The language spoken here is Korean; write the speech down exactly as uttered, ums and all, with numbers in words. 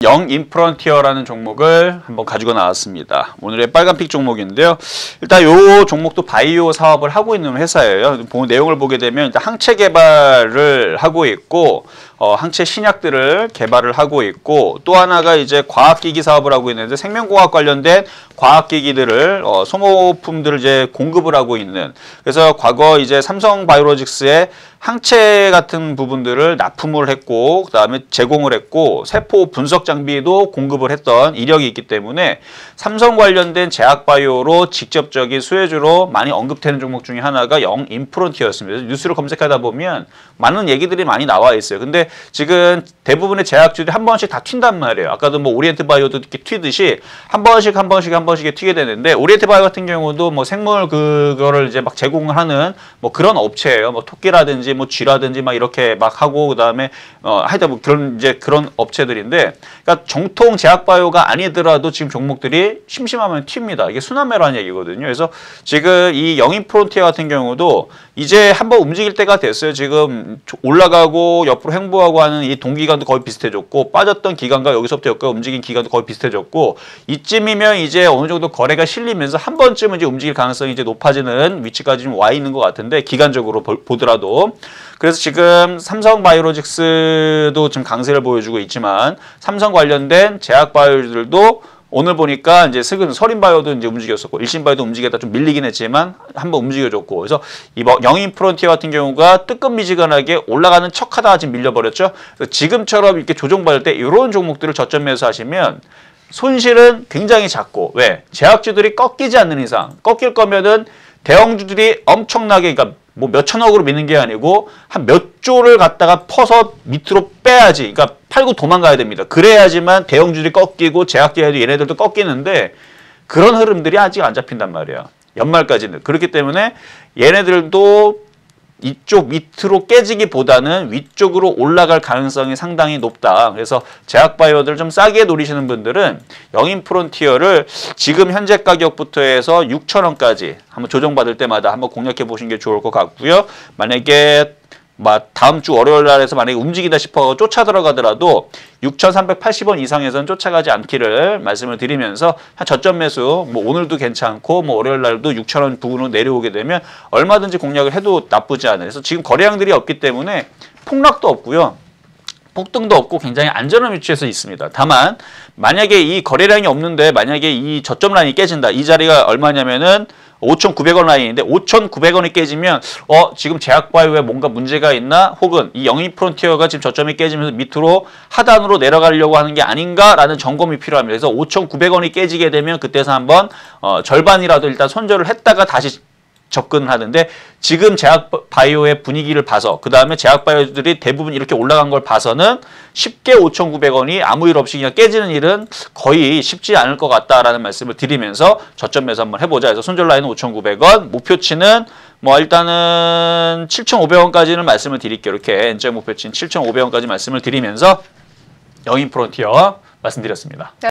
영인프론티어라는 종목을 한번 가지고 나왔습니다. 오늘의 빨간픽 종목인데요. 일단 이 종목도 바이오 사업을 하고 있는 회사예요. 내용을 보게 되면 일단 항체 개발을 하고 있고 어, 항체 신약들을 개발을 하고 있고 또 하나가 이제 과학기기 사업을 하고 있는데 생명공학 관련된 과학기기들을 어, 소모품들을 이제 공급을 하고 있는, 그래서 과거 이제 삼성바이오로직스의 항체 같은 부분들을 납품을 했고 그 다음에 제공을 했고 세포 분석 장비도 공급을 했던 이력이 있기 때문에 삼성 관련된 제약바이오로 직접적인 수혜주로 많이 언급되는 종목 중에 하나가 영인프론티어였습니다. 뉴스를 검색하다 보면 많은 얘기들이 많이 나와 있어요. 근데 지금 대부분의 제약주들이 한 번씩 다 튄단 말이에요. 아까도 뭐 오리엔트바이오도 이렇게 튀듯이 한 번씩 한 번씩 한 번씩 튀게 되는데, 오리엔트바이오 같은 경우도 뭐 생물 그거를 이제 막 제공을 하는 뭐 그런 업체예요. 뭐 토끼라든지 뭐 쥐라든지 막 이렇게 막 하고 그다음에 어 하여튼 뭐 그런 이제 그런 업체들인데, 그러니까 정통 제약바이오가 아니더라도 지금 종목들이 심심하면 튑니다. 이게 순환매라는 얘기거든요. 그래서 지금 이 영인프론티어 같은 경우도 이제 한번 움직일 때가 됐어요. 지금 올라가고 옆으로 횡보하고 하는 이 동기간도 거의 비슷해졌고 빠졌던 기간과 여기서부터 여기까지 움직인 기간도 거의 비슷해졌고, 이쯤이면 이제 어느 정도 거래가 실리면서 한 번쯤은 이제 움직일 가능성이 이제 높아지는 위치까지 좀 와 있는 것 같은데, 기간적으로 보더라도. 그래서 지금 삼성바이오로직스도 지금 강세를 보여주고 있지만 삼성 관련된 제약바이오들도 오늘 보니까 이제 슬근 서린바이오도 이제 움직였었고 일신바이오도 움직였다 좀 밀리긴 했지만 한번 움직여줬고, 그래서 이번 영인프론티어 같은 경우가 뜨끔미지근하게 올라가는 척하다가 지금 밀려버렸죠. 그래서 지금처럼 이렇게 조정받을 때 이런 종목들을 저점 매수하시면 손실은 굉장히 작고, 왜? 제약주들이 꺾이지 않는 이상, 꺾일 거면은 대형주들이 엄청나게, 그러니까 뭐 몇천억으로 미는 게 아니고 한 몇 조를 갖다가 퍼서 밑으로 빼야지, 그러니까 팔고 도망가야 됩니다. 그래야지만 대형주들이 꺾이고 제약계도 얘네들도 꺾이는데 그런 흐름들이 아직 안 잡힌단 말이야. 연말까지는. 그렇기 때문에 얘네들도 이쪽 밑으로 깨지기보다는 위쪽으로 올라갈 가능성이 상당히 높다. 그래서 제약바이오들 좀 싸게 노리시는 분들은 영인프론티어를 지금 현재 가격부터 해서 육천 원까지 한번 조정받을 때마다 한번 공략해 보시는 게 좋을 것 같고요. 만약에 다음 주 월요일 날에서 만약에 움직이다 싶어 쫓아 들어가더라도 육천삼백팔십 원 이상에서는 쫓아가지 않기를 말씀을 드리면서 한 저점 매수, 뭐 오늘도 괜찮고 뭐 월요일 날도 육천 원 부근으로 내려오게 되면 얼마든지 공략을 해도 나쁘지 않아요. 그래서 지금 거래량들이 없기 때문에 폭락도 없고요. 폭등도 없고 굉장히 안전한 위치에서 있습니다. 다만 만약에 이 거래량이 없는데 만약에 이 저점 라인이 깨진다. 이 자리가 얼마냐면은 오천구백 원 라인인데 오천구백 원이 깨지면 어 지금 제약바이오에 뭔가 문제가 있나, 혹은 이 영인프론티어가 지금 저점이 깨지면서 밑으로 하단으로 내려가려고 하는 게 아닌가라는 점검이 필요합니다. 그래서 오천구백 원이 깨지게 되면 그때서 한번 어 절반이라도 일단 손절을 했다가 다시 접근을 하는데, 지금 제약바이오의 분위기를 봐서 그 다음에 제약바이오들이 대부분 이렇게 올라간 걸 봐서는 쉽게 오천구백 원이 아무 일 없이 그냥 깨지는 일은 거의 쉽지 않을 것 같다라는 말씀을 드리면서 저점 매수 한번 해보자. 그래서 손절 라인은 오천구백 원, 목표치는 뭐 일단은 칠천오백 원까지는 말씀을 드릴게요. 이렇게 엔적 목표치는 칠천오백 원까지 말씀을 드리면서 영인프론티어 말씀드렸습니다.